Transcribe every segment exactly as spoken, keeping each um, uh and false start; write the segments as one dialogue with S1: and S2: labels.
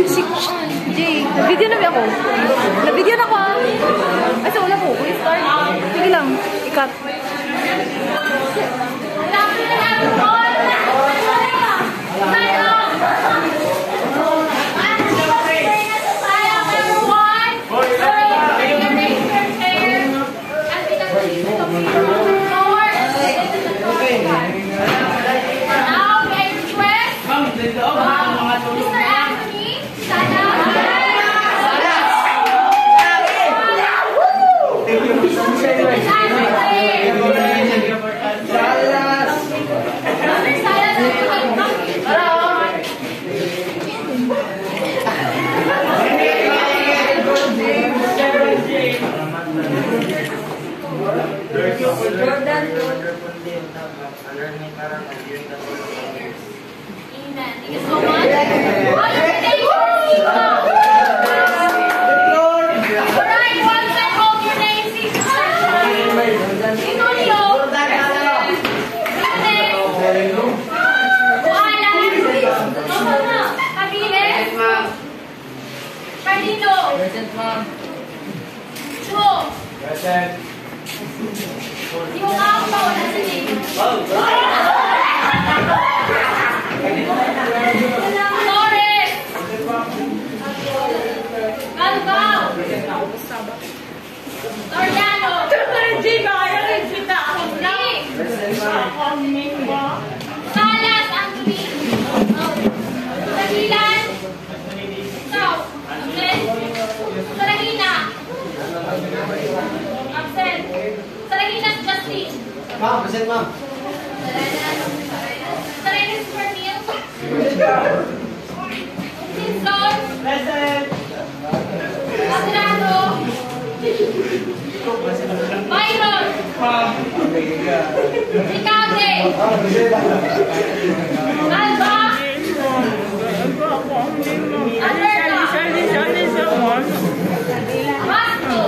S1: Si Jay. Nag-video na ako. Nag-video na ako ah. Ay, sa wala po. Start. Sige lang. Ikat.
S2: Ma'am, present ma'am.
S3: Sarena Super Meal. Simpson.
S2: Present.
S3: Adrado. Byron.
S2: Ma'am.
S3: Ricade. Alba. Alberta. Basto.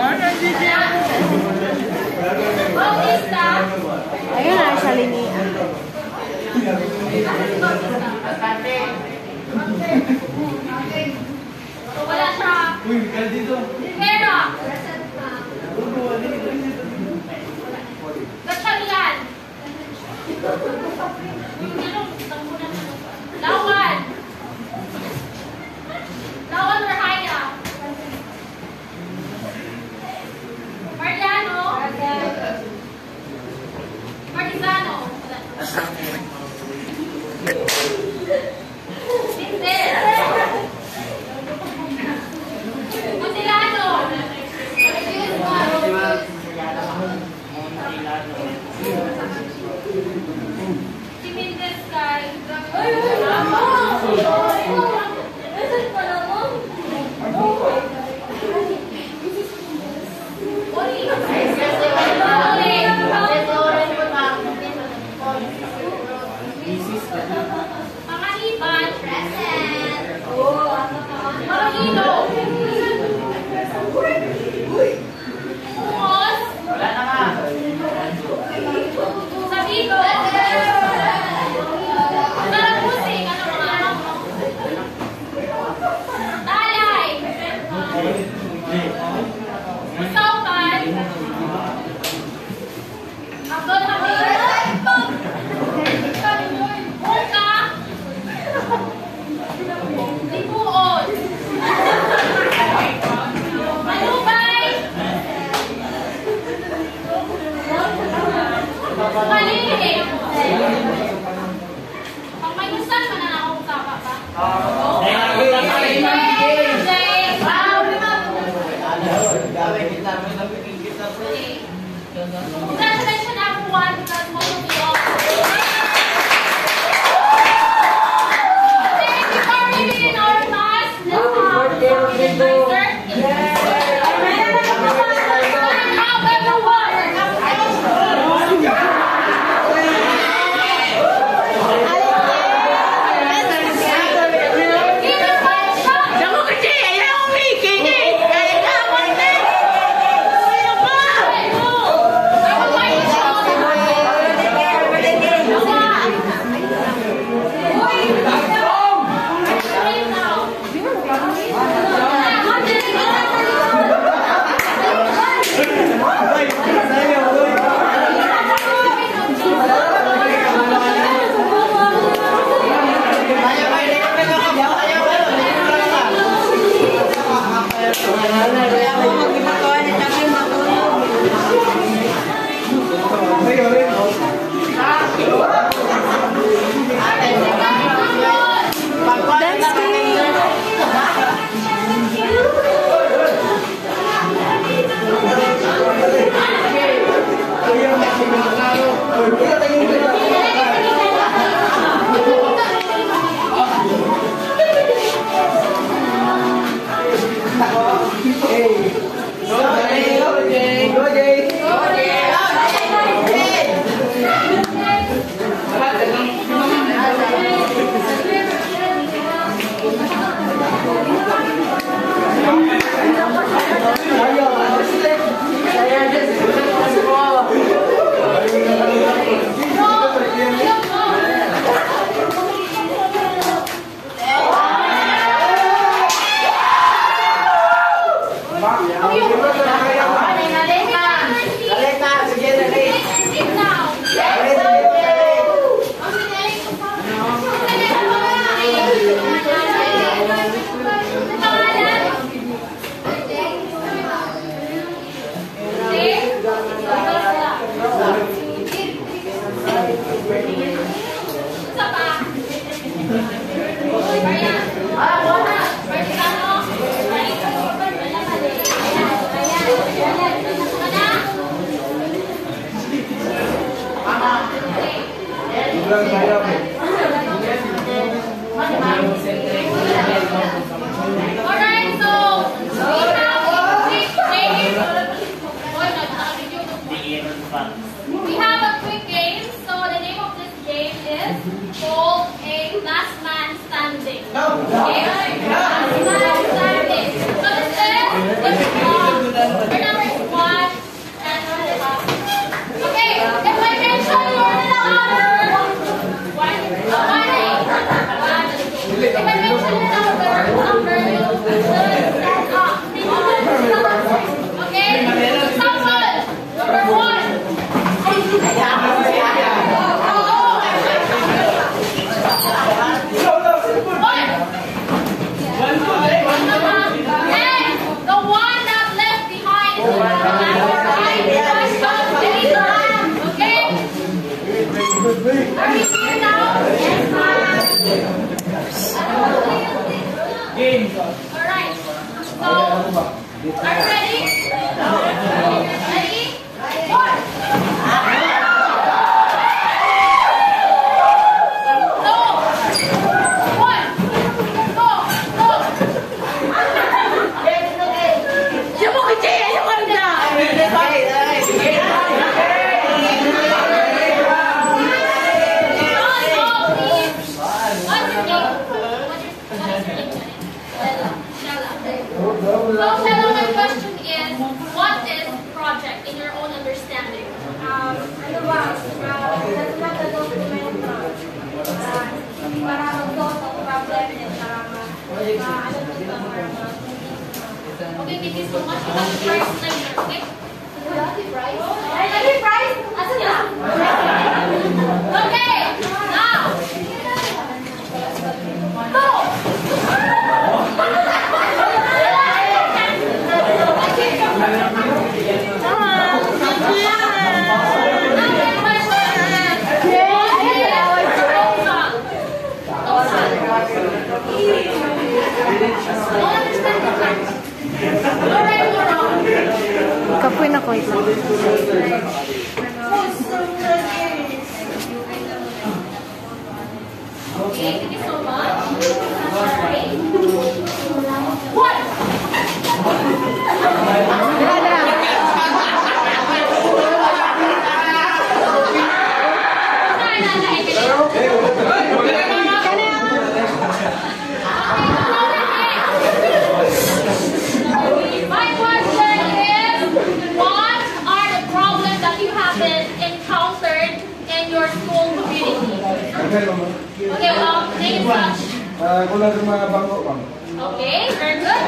S3: Bautista.
S1: Ayun na, siya linian.
S3: Wala siya.
S2: Uy, kal dito.
S3: Rivera. Gatchalian. Lawan. Lawan Rahaya. Mariano. Partizano. Vincent. Mutilano. Timindes kay. Ay, Panganiban. Present. Marino. Umos.
S2: Wala na nga.
S3: Sabigo. Tarapusing. Ano mga ano? Talay. Masaukan. Abdul Hamid. Muka. Lipuon. Malubay. Malili. Pag may gusan, mananakaw ka pa pa. Congratulations everyone, because most of you all. Okay, before we begin our class, let's have the organizer. Have everyone. We have a quick game. So the name of this game is called a last man standing. Okay? Last man standing. So this is this um, your number is one and uh, okay. If I mention your number one, one eight, one. If I mention the number number, you should stand up. Okay? Example number one.
S2: Game.
S3: Alright. So, are you ready? Ready? One. So, Shella, my question is, what is project in your own understanding?
S4: Um, ano ba? Uh, nasulat na document na uh, para mag-solve ang problem and para ma-ano po ito para ma-
S3: Okay, thank you so much. You have the prize later, okay?
S4: Lucky prize? Lucky prize? Asan na?
S3: Okay, now. Go!
S1: Kapoy na ko ito.
S3: Okay, thank you so much. Alright. One. My question is, what are the problems that you have encountered in your school community? Okay, um, name such.
S5: Ah, kulang sa mga bangko, ma'am.
S3: Okay, very good.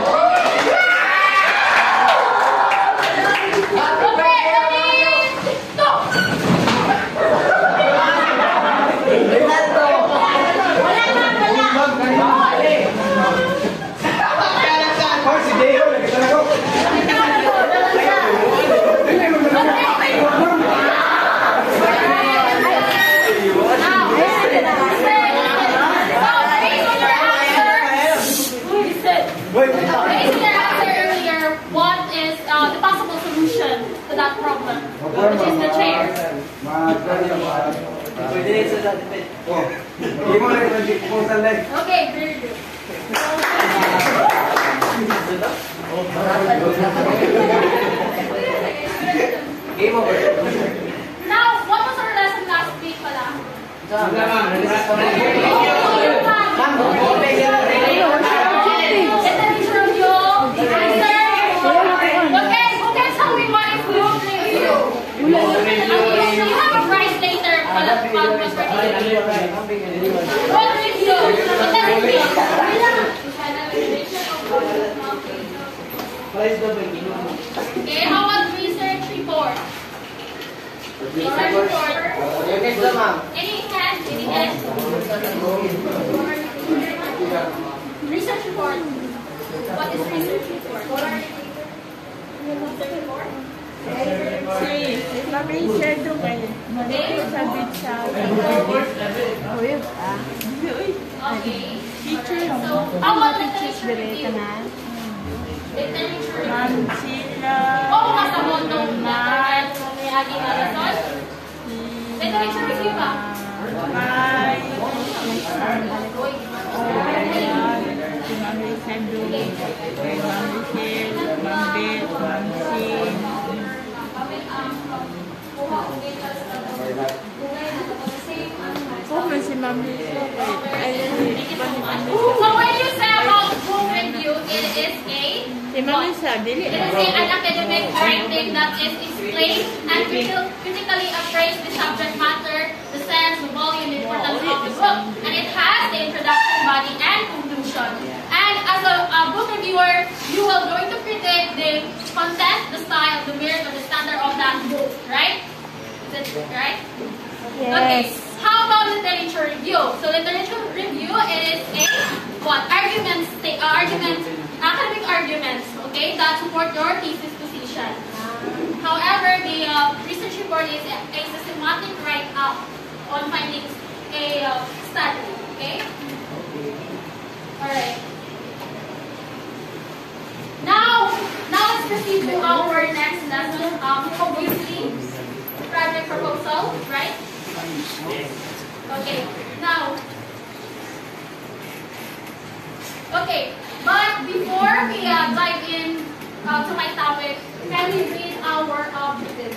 S3: Okay, ready, go! Wala na, wala.
S5: Oh, si Diego, nakita na ko.
S3: Now, based on your answer, which is the chair.
S5: Oh. Hindi mo na yung proposal lang.
S3: Okay, very good.
S5: Game over.
S3: Now, what was our lesson last week pala?
S5: Sila ma'am.
S3: Oh, yung Let the teacher review the answer. Okay, who can tell me what is group review? Okay, so you have a prize later. Pala, pala, Group review. What does it mean? Okay, how about research report? Research report. Any hand? Any hand? Research report. What is research report? Research report? Okay. So, how about literature review? Literature review. Oh, kasabot nung natural may aging alason? Literature review ba? So when you say about book review, it is a it is a, an academic writing that is explained and critically appraise the subject matter, the sense, the volume, the importance of the book, and it has the introduction, body, and conclusion. And as a, a book reviewer, you are going to predict the content, the style, the merit, or the standard of that book, right? Is it right?
S1: Yes.
S3: Okay. How about literature review? So literature review is a what? Arguments, the argument, academic arguments, okay, that support your thesis position. However, the uh, research report is a, a systematic write-up on findings, a uh, study, okay? Alright. Now, now let's proceed to our next lesson. Um, obviously, project proposal, right? Okay, now, okay, but before we uh, dive in uh, to my topic, can we read our objectives?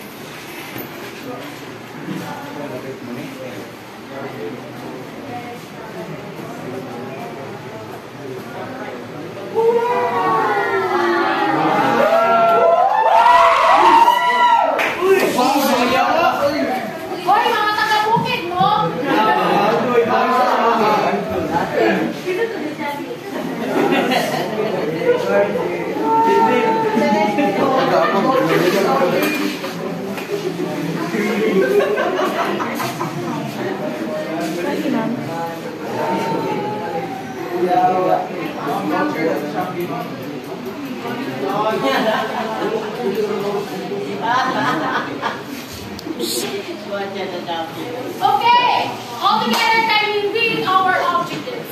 S3: Hoy, mga taga-bukid mo! Okay, all together can we read our objectives?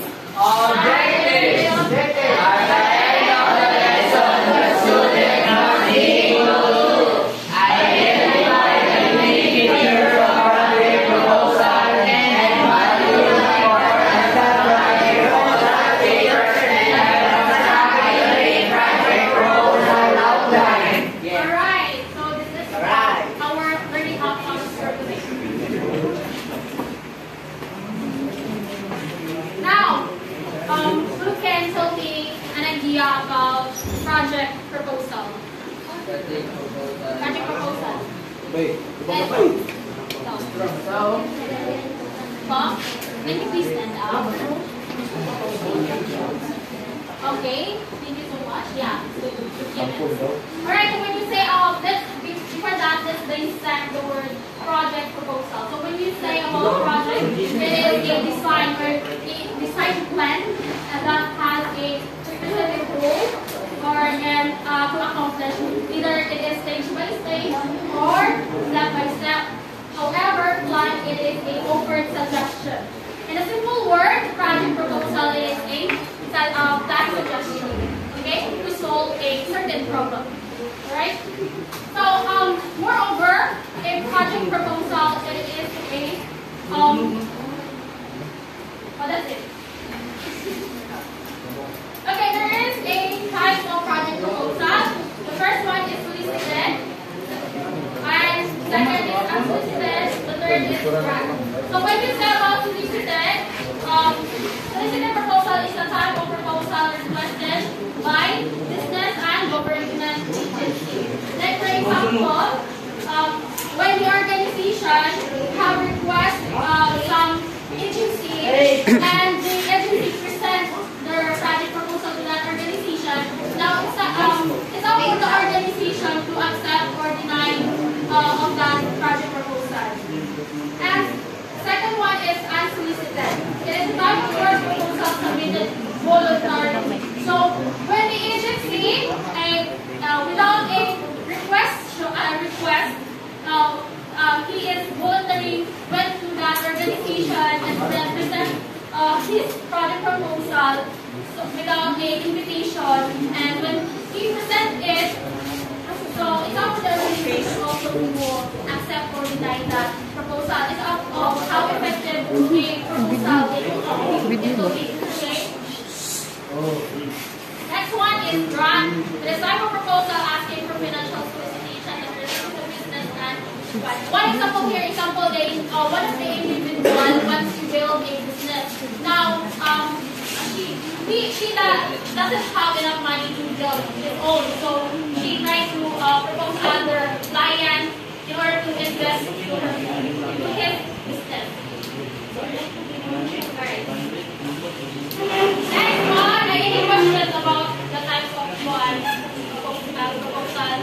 S3: Alright, so this is our learning outcomes for today. Now, um, who can tell me an idea about project proposal? Project proposal.
S5: Wait.
S3: Yes. So, Bob, can you please stand up? Okay, thank you so much. Yeah. Alright, so when you say, oh, this, before that, this they said the word project proposal. So when you say about project, it is a design or a design plan and that has a specific goal or an uh, to accomplish. Either it is stage by stage or step by step. However, plan it is a overt suggestion. In a simple word, project proposal is a uh, plan suggestion, okay, to solve a certain problem. right? So, um, moreover, a project proposal, it is a, um, oh, that's it. Okay, there is a type of project proposal. The first one is solicited, and second is unsolicited, the third is draft. So when you say about solicited, um, solicited proposal is the type of proposal requested by business and government agencies. Like for example, um, when the organization have request uh, some agency and the agency present their project proposal to that organization, now it's, um, it's up to the organization to accept or deny uh, of that project proposal. And second one is unsolicited. It is the type of work proposal submitted voluntarily. So when the agency, a, uh, without a request, uh, request, uh, uh, he is voluntarily went to that organization and then present uh, his project proposal so without a invitation. And when he present it, so it's up to the organization also to accept or deny that proposal. It's up to how effective a proposal it will be. Okay? Next one is grant. It is type of proposal asking for financial solicitation that relates to business and one example here, example they uh, one of the individual wants to build a business. Now, um, she he, she that doesn't have enough money to build his own, so she tries to uh, propose other client in order to invest into her into his business. Alright. Next one, any questions about the types of one proposal?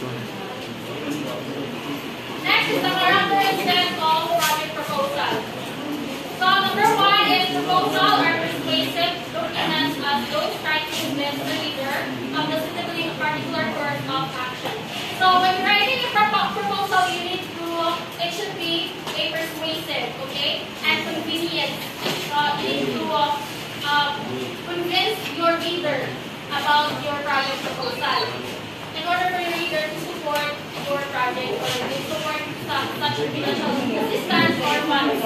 S3: Next is the characteristics of project proposal. So number one is proposal or persuasive documents as those trying to convince the leader of the suitably particular course of action. So when writing a proposal, you need to, it should be a persuasive, okay, and convenient. Uh, you need to uh, uh, convince your reader about your project proposal. In order for your reader to support your project or to support some, such financial assistance or funds.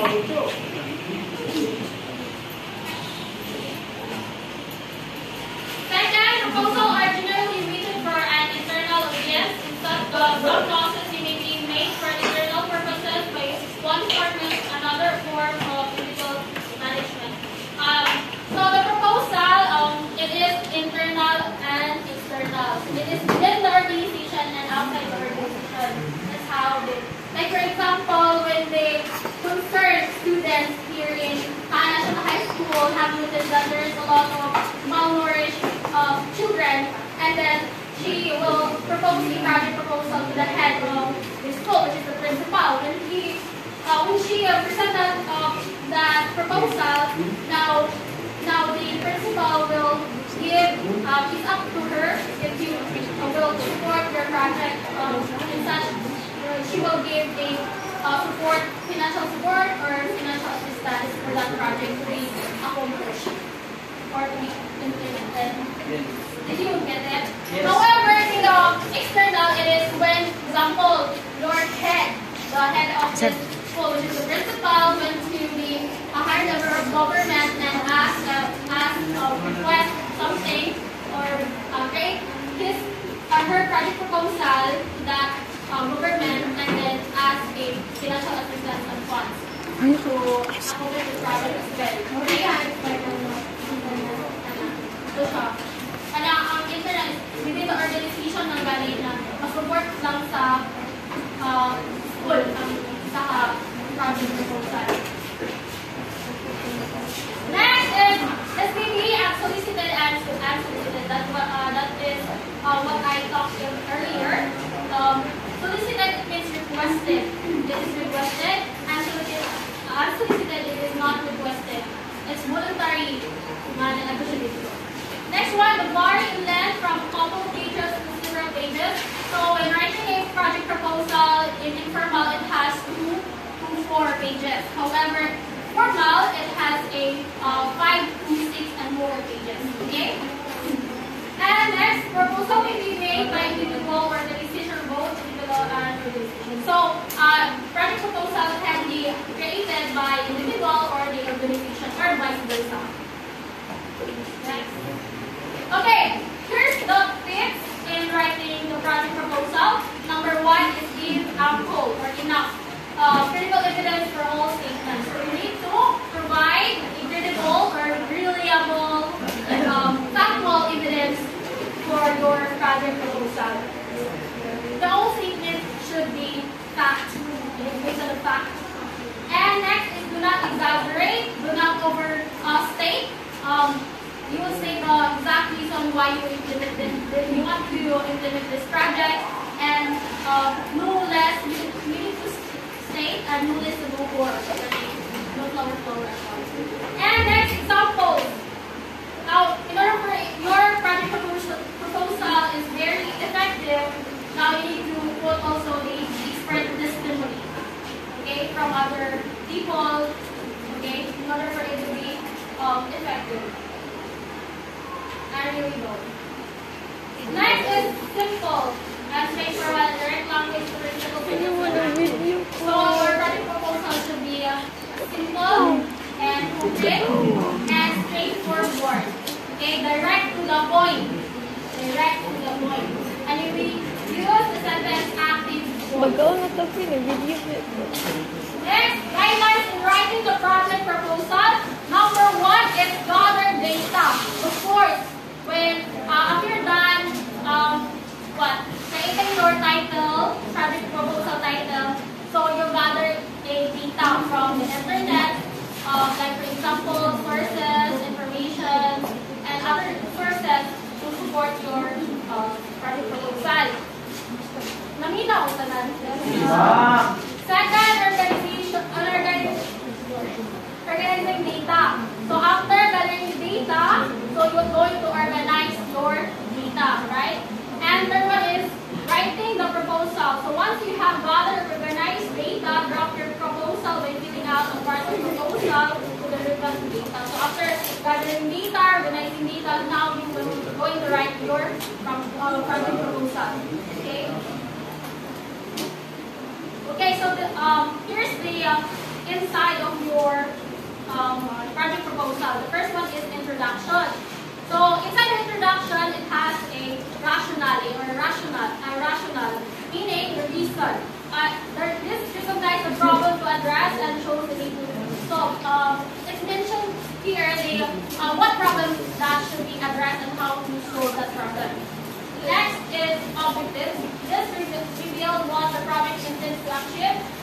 S3: Second, proposal are generally written for an internal audience. Instead of some clauses may be made for internal purposes by one department, another form of legal management. Um, so the proposal, um, it is internal and external. It is within the organization and outside the organization. That's how they, like for example, when they concern students here in National High School have noticed that there is a lot of malnourished uh, children, and then she will propose a project proposal to the head of the school, which is the principal. When he, uh, when she uh, presented uh, that proposal, now, now the principal will give, uh, it's up to her if you uh, will support your project um, in such, uh, she will give a uh, support, financial support or financial assistance for that project to be accomplished or to be implemented. Did you get it?
S2: Yes.
S3: However, in the external, it is when, for example, your head, the head of the school, which is the principal, went to the a higher level of government and ask, uh, ask uh, request something or uh, create his uh, her project proposal to that uh, government and then ask a financial assistance and funds to accomplish the project as well. So siya. Kaya ang internet within the organization ng galing na mag-support lang sa uh, school ang sa project proposal. Next is S P B and solicited and unsolicited. That's what uh, that is uh, what I talked earlier. Um, solicited means requested. It is requested, and solicited, uh, unsolicited it is not requested. It's voluntary. Next one, the vary in length from a couple pages to several pages. So when writing a project proposal in informal, it has two to four pages. However, formal, it has a uh, five to six and more pages. Okay? And next, proposal may be made by individual organizations exact reason why you implement this, you want to implement this project, and uh, no less, you, you need to state and no less no more, no lower flow. And next example. Now, in order for your project proposal, proposal is very effective, now you need to put also the expert testimony, okay, from other people, okay, in order for it to be um, effective. And here we go. Next is simple and straightforward, direct language to relatable to So our project proposal should be uh, simple and quick and straightforward. Okay, direct to the point. Direct to the point. And if we use the sentence active voice. Next, guidelines in writing the project proposal. Number one is gather data. Of course, when uh, after you're done, um, what? Creating your title, project proposal title. So you gather a data from the internet, uh, like for example, sources, information, and other sources to support your uh, project proposal. Naminaw ka na. Second, organization, organizing, organizing data. So after gathering data, so you're going to organize your data, right? And third one is writing the proposal. So once you have gathered organized data, draft your proposal by filling out a part of the proposal to the request data. So after gathering data, organizing data, now you will going to write your uh, project proposal. Okay. Okay. So the, um, here's the uh, inside of your um, project proposal. The first one is introduction. So inside the introduction, it has a rationale or a rational, a rational, meaning the reason. Uh, there, this recognizes the problem to address and shows the need to solve. Um, it's mentioned here the uh, what problem that should be addressed and how to solve that problem. Next is objectives. This reveals what the project intends to achieve.